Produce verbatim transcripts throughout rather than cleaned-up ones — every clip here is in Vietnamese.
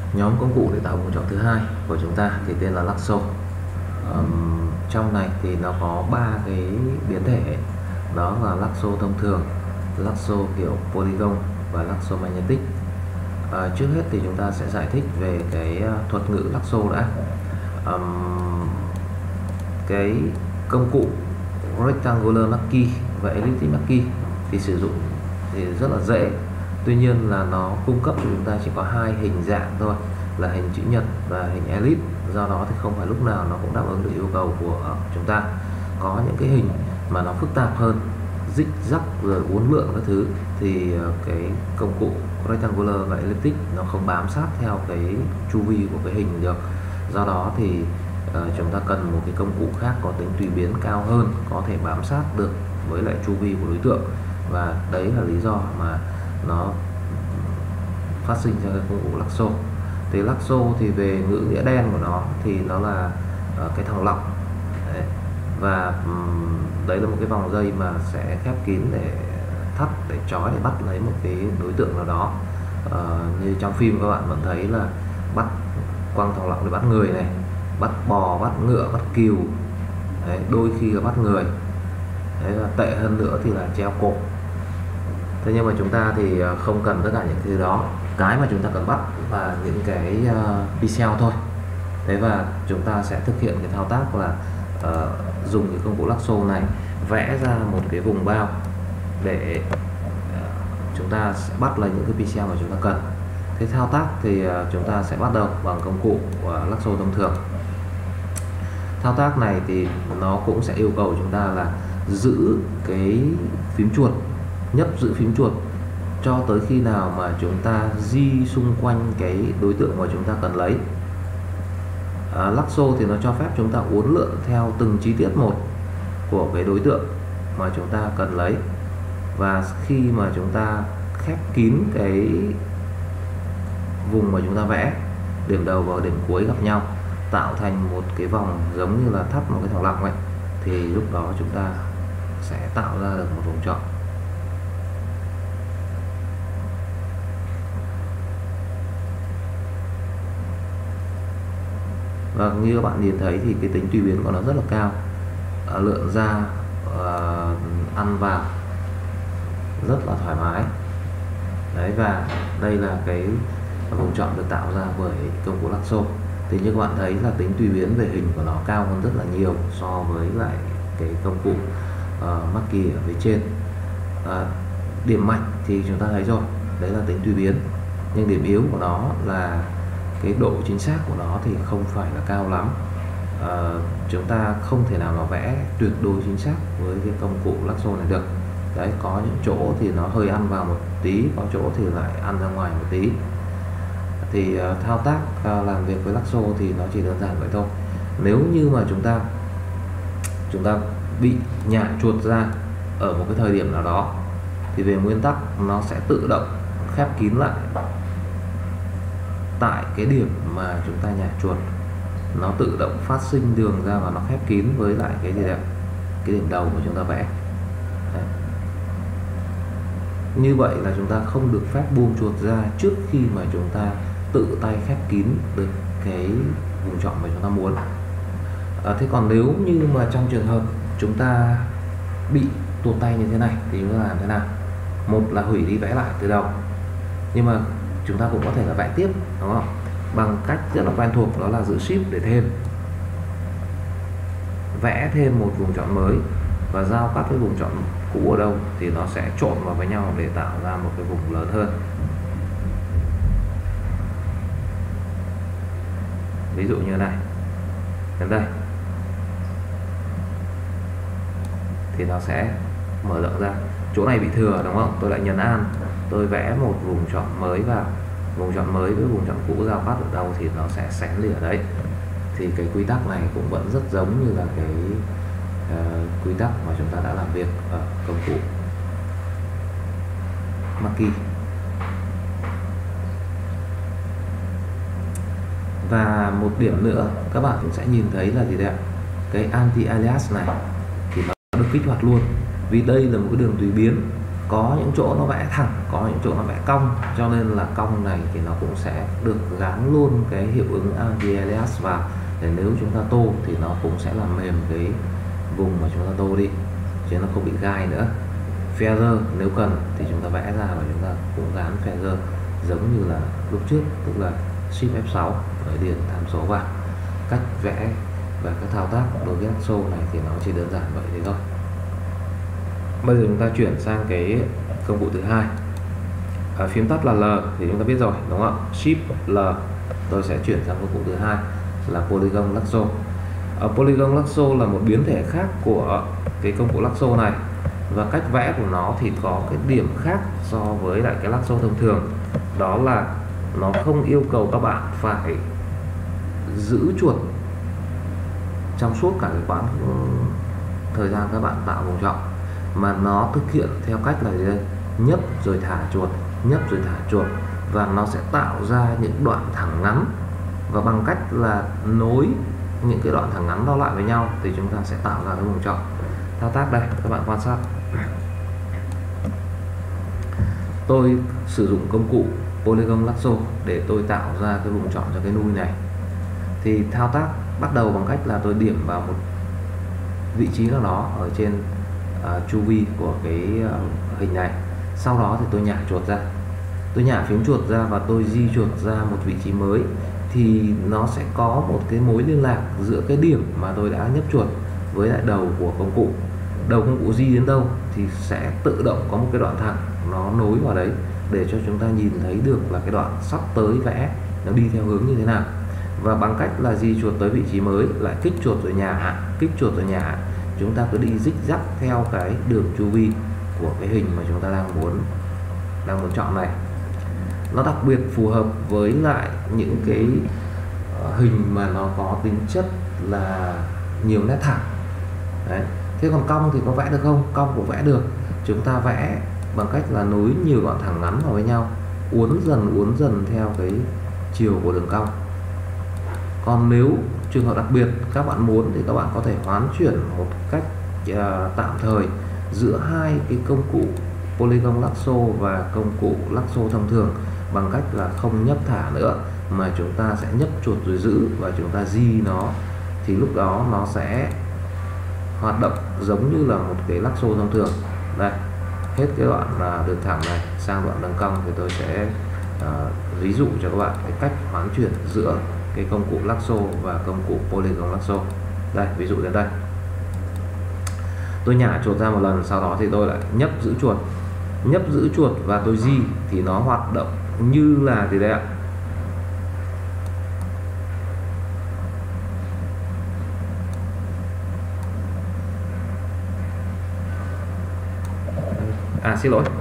Nhóm công cụ để tạo vùng chọn thứ hai của chúng ta thì tên là Lasso. Um, trong này thì nó có ba cái biến thể, đó là Lasso thông thường, Lasso kiểu polygon và Lasso magnetic. À, trước hết thì chúng ta sẽ giải thích về cái thuật ngữ Lasso đã. Um, cái công cụ rectangular marquee và elliptic marquee thì sử dụng thì rất là dễ, tuy nhiên là nó cung cấp cho chúng ta chỉ có hai hình dạng thôi, là hình chữ nhật và hình elip, do đó thì không phải lúc nào nó cũng đáp ứng được yêu cầu của chúng ta. Có những cái hình mà nó phức tạp hơn, rích rắc rồi uốn lượn các thứ, thì cái công cụ rectangular và elliptic nó không bám sát theo cái chu vi của cái hình được, do đó thì uh, chúng ta cần một cái công cụ khác có tính tùy biến cao hơn, có thể bám sát được với lại chu vi của đối tượng, và đấy là lý do mà nó phát sinh ra cái công cụ Lasso. Thì Lasso thì về ngữ nghĩa đen của nó thì nó là uh, cái thòng lọng đấy. Và um, đấy là một cái vòng dây mà sẽ khép kín để thắt, để trói, để bắt lấy một cái đối tượng nào đó. Uh, như trong phim các bạn vẫn thấy là bắt quăng thòng lọng để bắt người này, bắt bò, bắt ngựa, bắt cừu, đấy, đôi khi là bắt người. Đấy, và tệ hơn nữa thì là treo cổ. Thế nhưng mà chúng ta thì không cần tất cả những thứ đó, cái mà chúng ta cần bắt là những cái uh, pixel thôi. Thế và chúng ta sẽ thực hiện cái thao tác là uh, dùng cái công cụ Lasso này vẽ ra một cái vùng bao để uh, chúng ta sẽ bắt lấy những cái pixel mà chúng ta cần. Thế thao tác thì uh, chúng ta sẽ bắt đầu bằng công cụ uh, Lasso thông thường. Thao tác này thì nó cũng sẽ yêu cầu chúng ta là giữ cái phím chuột, nhấp giữ phím chuột cho tới khi nào mà chúng ta di xung quanh cái đối tượng mà chúng ta cần lấy. à, Lasso thì nó cho phép chúng ta uốn lượn theo từng chi tiết một của cái đối tượng mà chúng ta cần lấy, và khi mà chúng ta khép kín cái vùng mà chúng ta vẽ, điểm đầu và điểm cuối gặp nhau tạo thành một cái vòng giống như là thắt một cái thòng lọng ấy, thì lúc đó chúng ta sẽ tạo ra được một vùng chọn. Và như các bạn nhìn thấy thì cái tính tùy biến của nó rất là cao, à, lượn ra, à, ăn vào rất là thoải mái. Đấy, và đây là cái vùng chọn được tạo ra bởi công cụ Lasso. Thì như các bạn thấy là tính tùy biến về hình của nó cao hơn rất là nhiều so với lại cái công cụ uh, marquee ở phía trên. Uh, điểm mạnh thì chúng ta thấy rồi, đấy là tính tùy biến, nhưng điểm yếu của nó là cái độ chính xác của nó thì không phải là cao lắm. Uh, chúng ta không thể nào mà vẽ tuyệt đối chính xác với cái công cụ Lasso này được. Đấy, có những chỗ thì nó hơi ăn vào một tí, có chỗ thì lại ăn ra ngoài một tí. Thì uh, thao tác uh, làm việc với Lasso thì nó chỉ đơn giản vậy thôi. Nếu như mà chúng ta chúng ta bị nhả chuột ra ở một cái thời điểm nào đó thì về nguyên tắc nó sẽ tự động khép kín lại tại cái điểm mà chúng ta nhả chuột, nó tự động phát sinh đường ra và nó khép kín với lại cái gì đấy, cái điểm đầu mà chúng ta vẽ. Đấy. Như vậy là chúng ta không được phép buông chuột ra trước khi mà chúng ta tự tay khép kín được cái vùng chọn mà chúng ta muốn. À, thế còn nếu như mà trong trường hợp chúng ta bị tuột tay như thế này thì chúng ta làm thế nào? Một là hủy đi, vẽ lại từ đầu, nhưng mà chúng ta cũng có thể là vẽ tiếp, đúng không? Bằng cách rất là quen thuộc, đó là giữ shift để thêm, vẽ thêm một vùng chọn mới và giao các cái vùng chọn cũ ở đâu thì nó sẽ trộn vào với nhau để tạo ra một cái vùng lớn hơn. Ví dụ như này, đến đây thì nó sẽ mở rộng ra. Chỗ này bị thừa, đúng không? Tôi lại nhấn An, tôi vẽ một vùng chọn mới vào, vùng chọn mới với vùng chọn cũ giao cắt ở đâu thì nó sẽ xén lìa đấy. Thì cái quy tắc này cũng vẫn rất giống như là cái uh, quy tắc mà chúng ta đã làm việc ở công cụ marquee. Và một điểm nữa các bạn cũng sẽ nhìn thấy là gì đấy, cái anti alias này thì nó được kích hoạt luôn, vì đây là một cái đường tùy biến có những chỗ nó vẽ thẳng, có những chỗ nó vẽ cong, cho nên là cong này thì nó cũng sẽ được gắn luôn cái hiệu ứng anti-alias vào, để nếu chúng ta tô thì nó cũng sẽ làm mềm cái vùng mà chúng ta tô đi, chứ nó không bị gai nữa. Feather nếu cần thì chúng ta vẽ ra và chúng ta cũng gắn feather giống như là lúc trước, tức là Shift F sáu để điền tham số vào. Cách vẽ và các thao tác đối với lasso này thì nó chỉ đơn giản vậy thế thôi. Bây giờ chúng ta chuyển sang cái công cụ thứ hai. À, phím tắt là L thì chúng ta biết rồi đúng không ạ? Shift L. Tôi sẽ chuyển sang công cụ thứ hai là Polygon Lasso. Ở Polygon Lasso là một biến thể khác của cái công cụ lasso này, và cách vẽ của nó thì có cái điểm khác so với lại cái lasso thông thường, đó là nó không yêu cầu các bạn phải giữ chuột trong suốt cả cái quãng thời gian các bạn tạo vùng chọn, mà nó thực hiện theo cách là gì đây? Nhấp rồi thả chuột, nhấp rồi thả chuột, và nó sẽ tạo ra những đoạn thẳng ngắn, và bằng cách là nối những cái đoạn thẳng ngắn đó lại với nhau thì chúng ta sẽ tạo ra cái vùng chọn. Thao tác đây, các bạn quan sát. Tôi sử dụng công cụ Polygon Lasso để tôi tạo ra cái vùng chọn cho cái nui này. Thì thao tác bắt đầu bằng cách là tôi điểm vào một vị trí nào đó ở trên uh, chu vi của cái uh, hình này. Sau đó thì tôi nhả chuột ra, tôi nhả phím chuột ra và tôi di chuột ra một vị trí mới, thì nó sẽ có một cái mối liên lạc giữa cái điểm mà tôi đã nhấp chuột với lại đầu của công cụ. Đầu công cụ di đến đâu thì sẽ tự động có một cái đoạn thẳng nó nối vào đấy, để cho chúng ta nhìn thấy được là cái đoạn sắp tới vẽ nó đi theo hướng như thế nào. Và bằng cách là di chuột tới vị trí mới, lại kích chuột rồi nhả, kích chuột rồi nhả, chúng ta cứ đi dích dắc theo cái đường chu vi của cái hình mà chúng ta đang muốn đang muốn chọn này. Nó đặc biệt phù hợp với lại những cái hình mà nó có tính chất là nhiều nét thẳng. Đấy. Thế còn cong thì có vẽ được không? Cong cũng vẽ được. Chúng ta vẽ bằng cách là nối nhiều đoạn thẳng ngắn vào với nhau, uốn dần uốn dần theo cái chiều của đường cong. Còn nếu trường hợp đặc biệt các bạn muốn thì các bạn có thể hoán chuyển một cách uh, tạm thời giữa hai cái công cụ Polygon Lasso và công cụ Lasso thông thường, bằng cách là không nhấp thả nữa, mà chúng ta sẽ nhấp chuột rồi giữ và chúng ta di nó, thì lúc đó nó sẽ hoạt động giống như là một cái lasso thông thường. Đây, hết cái đoạn uh, đường thẳng này sang đoạn đường cong thì tôi sẽ uh, ví dụ cho các bạn cái cách hoán chuyển giữa cái công cụ lasso và công cụ Polygon Lasso. Đây, ví dụ đến đây, tôi nhả chuột ra một lần, sau đó thì tôi lại nhấp giữ chuột, nhấp giữ chuột và tôi di, thì nó hoạt động như là gì đây ạ? À xin lỗi,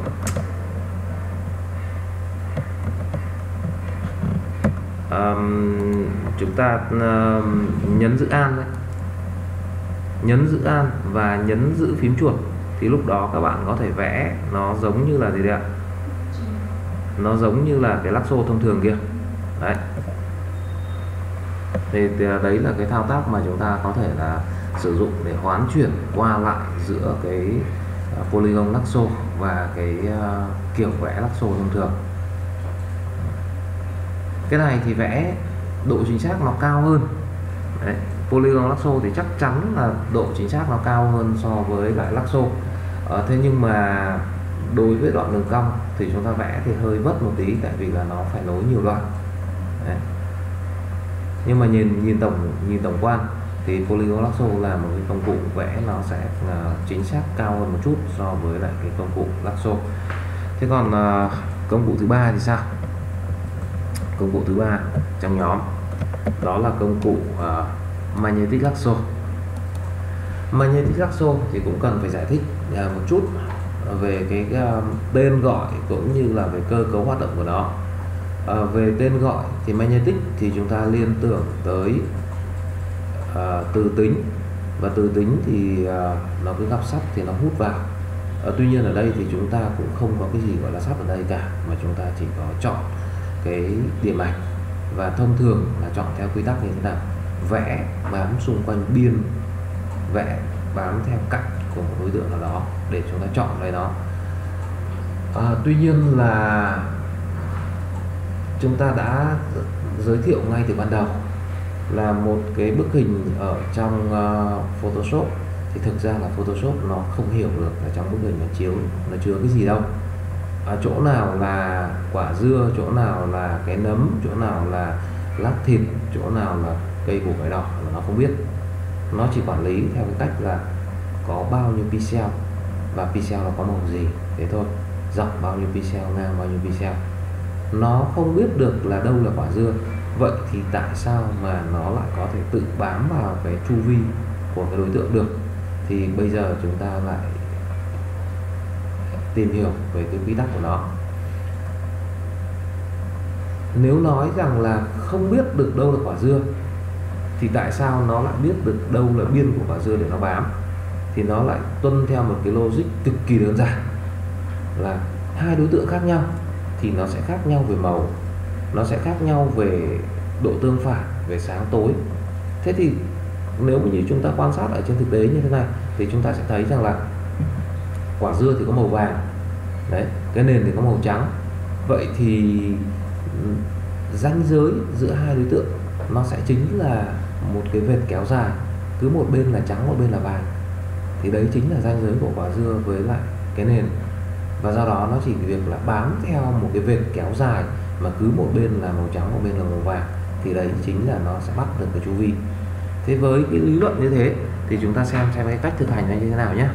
um, chúng ta uh, nhấn giữ An đấy, nhấn giữ An và nhấn giữ phím chuột, thì lúc đó các bạn có thể vẽ nó giống như là gì đấy ạ? Nó giống như là cái lasso thông thường kia. Đấy. Thì, thì đấy là cái thao tác mà chúng ta có thể là sử dụng để hoán chuyển qua lại giữa cái uh, Polygon Lasso và cái uh, kiểu vẽ lasso thông thường. Cái này thì vẽ độ chính xác nó cao hơn. Đấy. Polygon Lasso thì chắc chắn là độ chính xác nó cao hơn so với lại lasso. Ờ, thế nhưng mà đối với đoạn đường cong thì chúng ta vẽ thì hơi vất một tí, tại vì là nó phải nối nhiều đoạn. Đấy. Nhưng mà nhìn nhìn tổng nhìn tổng quan thì Polygon Lasso là một cái công cụ vẽ nó sẽ uh, chính xác cao hơn một chút so với lại cái công cụ lasso. Thế còn uh, công cụ thứ ba thì sao? Công cụ thứ ba trong nhóm đó là công cụ uh, Magnetic Lasso. Magnetic Lasso thì cũng cần phải giải thích uh, một chút về cái uh, tên gọi cũng như là về cơ cấu hoạt động của nó. Uh, về tên gọi thì Magnetic thì chúng ta liên tưởng tới uh, từ tính, và từ tính thì uh, nó cứ gặp sắt thì nó hút vào. Uh, tuy nhiên ở đây thì chúng ta cũng không có cái gì gọi là sắt ở đây cả, mà chúng ta chỉ có chọn cái điểm ảnh, và thông thường là chọn theo quy tắc như thế nào: vẽ bám xung quanh biên, vẽ bám theo cạnh của một đối tượng nào đó để chúng ta chọn lấy nó. À, tuy nhiên là chúng ta đã giới thiệu ngay từ ban đầu là một cái bức hình ở trong uh, Photoshop, thì thực ra là Photoshop nó không hiểu được là trong bức hình nó chiếu nó chứa cái gì đâu. À, chỗ nào là quả dưa, chỗ nào là cái nấm, chỗ nào là lát thịt, chỗ nào là cây củ cải đỏ là nó không biết. Nó chỉ quản lý theo cái cách là có bao nhiêu pixel và pixel nó có màu gì, thế thôi. Dọc bao nhiêu pixel, ngang bao nhiêu pixel. Nó không biết được là đâu là quả dưa. Vậy thì tại sao mà nó lại có thể tự bám vào cái chu vi của cái đối tượng được? Thì bây giờ chúng ta lại tìm hiểu về cái quy tắc của nó. Nếu nói rằng là không biết được đâu là quả dưa, thì tại sao nó lại biết được đâu là biên của quả dưa để nó bám? Thì nó lại tuân theo một cái logic cực kỳ đơn giản, là hai đối tượng khác nhau thì nó sẽ khác nhau về màu, nó sẽ khác nhau về độ tương phản, về sáng tối. Thế thì nếu như chúng ta quan sát ở trên thực tế như thế này thì chúng ta sẽ thấy rằng là quả dưa thì có màu vàng đấy, cái nền thì có màu trắng. Vậy thì ranh giới giữa hai đối tượng nó sẽ chính là một cái vệt kéo dài, cứ một bên là trắng, một bên là vàng, thì đấy chính là ranh giới của quả dưa với lại cái nền. Và do đó nó chỉ việc là bám theo một cái vệt kéo dài mà cứ một bên là màu trắng, một bên là màu vàng, thì đấy chính là nó sẽ bắt được cái chu vi. Thế với cái lý luận như thế thì chúng ta xem xem cái cách thực hành nó như thế nào nhé.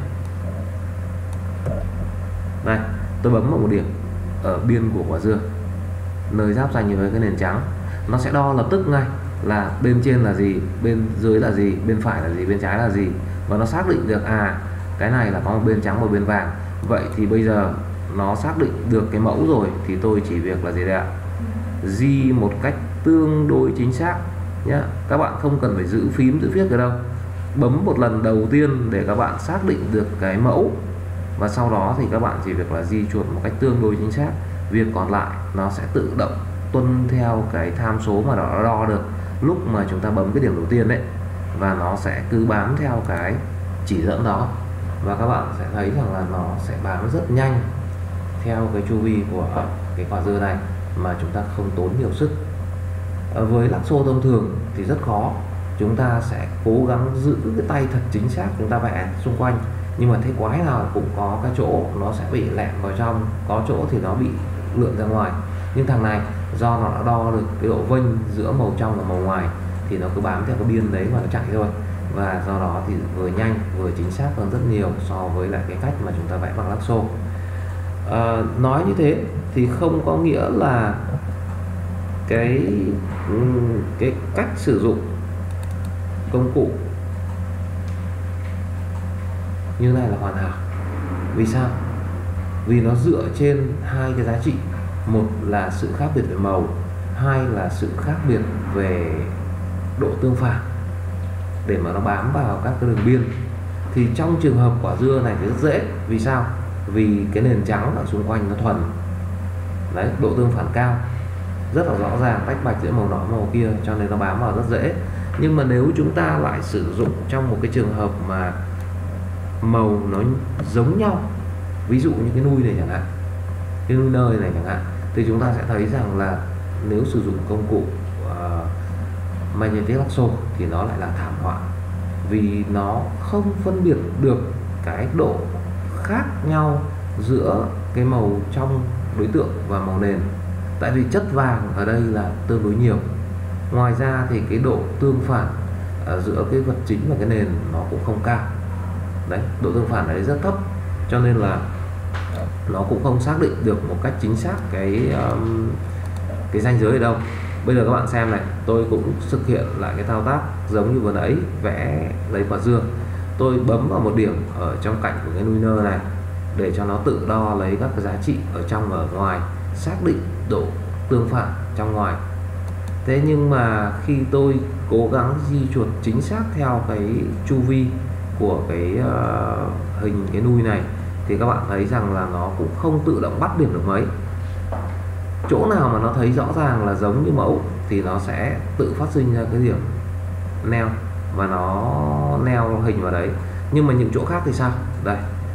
Đây, tôi bấm vào một điểm ở biên của quả dưa, nơi giáp ranh với cái nền trắng. Nó sẽ đo lập tức ngay là bên trên là gì, bên dưới là gì, bên phải là gì, bên trái là gì. Và nó xác định được à cái này là có một bên trắng, một bên vàng. Vậy thì bây giờ nó xác định được cái mẫu rồi thì tôi chỉ việc là gì đây ạ? Di một cách tương đối chính xác nhá. Các bạn không cần phải giữ phím giữ viết cái đâu. Bấm một lần đầu tiên để các bạn xác định được cái mẫu, và sau đó thì các bạn chỉ việc là di chuột một cách tương đối chính xác. Việc còn lại nó sẽ tự động tuân theo cái tham số mà nó đo được lúc mà chúng ta bấm cái điểm đầu tiên đấy, và nó sẽ cứ bám theo cái chỉ dẫn đó. Và các bạn sẽ thấy rằng là nó sẽ bám rất nhanh theo cái chu vi của cái quả dưa này mà chúng ta không tốn nhiều sức. Ở với lắc xô thông thường thì rất khó, chúng ta sẽ cố gắng giữ cái tay thật chính xác, chúng ta vẽ xung quanh, nhưng mà thế quái nào cũng có cái chỗ nó sẽ bị lẹm vào trong, có chỗ thì nó bị lượn ra ngoài. Nhưng thằng này do nó đã đo được cái độ vênh giữa màu trong và màu ngoài thì nó cứ bám theo cái biên đấy mà nó chạy thôi, và do đó thì vừa nhanh vừa chính xác hơn rất nhiều so với lại cái cách mà chúng ta vẽ bằng lắc xô. À, nói như thế thì không có nghĩa là cái cái cách sử dụng công cụ như này là hoàn hảo. Vì sao? Vì nó dựa trên hai cái giá trị, một là sự khác biệt về màu, hai là sự khác biệt về độ tương phản để mà nó bám vào các cái đường biên. Thì trong trường hợp quả dưa này thì rất dễ. Vì sao? Vì cái nền trắng ở xung quanh nó thuần đấy, độ tương phản cao, rất là rõ ràng, tách bạch giữa màu nọ màu kia, cho nên nó bám vào rất dễ. Nhưng mà nếu chúng ta lại sử dụng trong một cái trường hợp mà màu nó giống nhau, ví dụ như cái nui này chẳng hạn, cái nui nơi này chẳng hạn, thì chúng ta sẽ thấy rằng là nếu sử dụng công cụ uh, magnetic lasso thì nó lại là thảm họa, vì nó không phân biệt được cái độ khác nhau giữa cái màu trong đối tượng và màu nền. Tại vì chất vàng ở đây là tương đối nhiều, ngoài ra thì cái độ tương phản ở giữa cái vật chính và cái nền nó cũng không cao đấy, độ tương phản ở đây rất thấp, cho nên là nó cũng không xác định được một cách chính xác cái um, cái ranh giới ở đâu. Bây giờ các bạn xem này, tôi cũng thực hiện lại cái thao tác giống như vừa nãy, vẽ lấy quả dưa. Tôi bấm vào một điểm ở trong cạnh của cái nuôi nơ này để cho nó tự đo lấy các cái giá trị ở trong và ở ngoài, xác định độ tương phản trong ngoài. Thế nhưng mà khi tôi cố gắng di chuột chính xác theo cái chu vi của cái uh, hình cái nuôi này thì các bạn thấy rằng là nó cũng không tự động bắt điểm được mấy. Chỗ nào mà nó thấy rõ ràng là giống như mẫu thì nó sẽ tự phát sinh ra cái điểm neo và nó neo hình vào đấy. Nhưng mà những chỗ khác thì sao? Đây,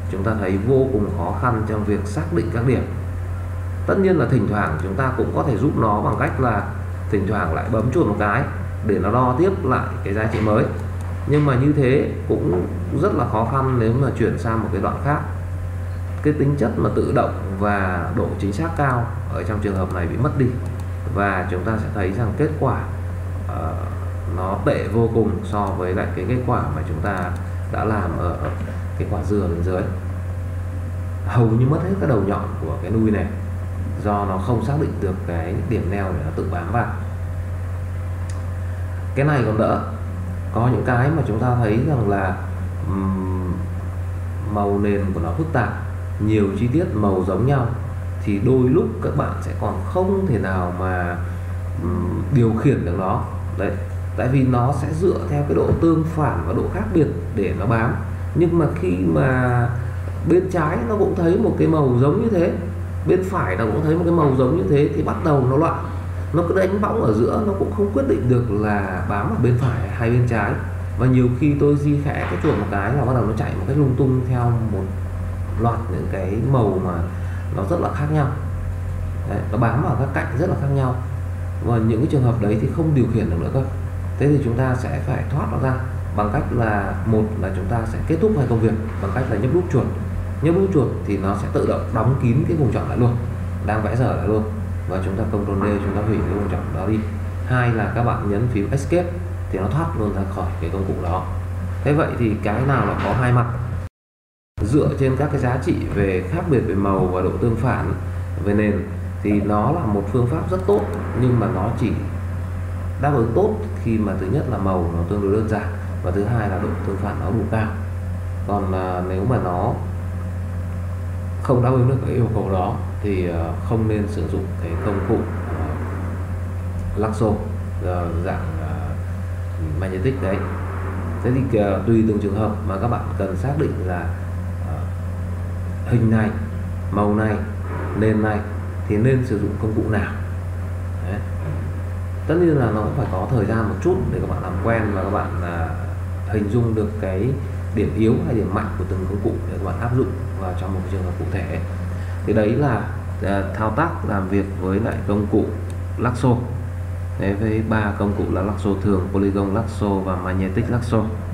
chúng ta thấy vô cùng khó khăn trong việc xác định các điểm. Tất nhiên là thỉnh thoảng chúng ta cũng có thể giúp nó bằng cách là thỉnh thoảng lại bấm chuột một cái để nó đo tiếp lại cái giá trị mới, nhưng mà như thế cũng rất là khó khăn nếu mà chuyển sang một cái đoạn khác. Cái tính chất mà tự động và độ chính xác cao ở trong trường hợp này bị mất đi, và chúng ta sẽ thấy rằng kết quả uh, nó tệ vô cùng so với lại cái kết quả mà chúng ta đã làm ở cái quả dừa bên dưới. Hầu như mất hết các đầu nhọn của cái nui này do nó không xác định được cái điểm neo để nó tự bám vào. Cái này còn đỡ. Có những cái mà chúng ta thấy rằng là um, màu nền của nó phức tạp, nhiều chi tiết màu giống nhau, thì đôi lúc các bạn sẽ còn không thể nào mà um, điều khiển được nó. Đấy, tại vì nó sẽ dựa theo cái độ tương phản và độ khác biệt để nó bám. Nhưng mà khi mà bên trái nó cũng thấy một cái màu giống như thế, bên phải nó cũng thấy một cái màu giống như thế, thì bắt đầu nó loạn. Nó cứ đánh võng ở giữa, nó cũng không quyết định được là bám ở bên phải hay bên trái. Và nhiều khi tôi di khẽ cái chuột một cái là bắt đầu nó chạy một cách lung tung theo một loạt những cái màu mà nó rất là khác nhau. Đấy, nó bám vào các cạnh rất là khác nhau, và những cái trường hợp đấy thì không điều khiển được nữa cơ. Thế thì chúng ta sẽ phải thoát nó ra bằng cách là, một là chúng ta sẽ kết thúc hai công việc bằng cách là nhấp nút chuột. Nhấp nút chuột thì nó sẽ tự động đóng kín cái vùng chọn lại luôn, đang vẽ dở lại luôn, và chúng ta Ctrl D chúng ta hủy cái vùng chọn đó đi. Hai là các bạn nhấn phím Escape thì nó thoát luôn ra khỏi cái công cụ đó. Thế vậy thì cái nào nó có hai mặt, dựa trên các cái giá trị về khác biệt về màu và độ tương phản về nền thì nó là một phương pháp rất tốt, nhưng mà nó chỉ đáp ứng tốt khi mà thứ nhất là màu nó tương đối đơn giản, và thứ hai là độ tương phản nó đủ cao. Còn à, nếu mà nó không đáp ứng được cái yêu cầu đó thì uh, không nên sử dụng cái công cụ uh, Lasso uh, dạng uh, magnetic đấy. Thế thì uh, tùy từng trường hợp mà các bạn cần xác định là uh, hình này, màu này, nền này thì nên sử dụng công cụ nào. Đấy. Tất nhiên là nó cũng phải có thời gian một chút để các bạn làm quen và các bạn uh, hình dung được cái điểm yếu hay điểm mạnh của từng công cụ để các bạn áp dụng vào trong một trường hợp cụ thể. Thì đấy là uh, thao tác làm việc với lại công cụ Lasso. Đấy, với ba công cụ là Lasso thường, Polygon Lasso và Magnetic Lasso.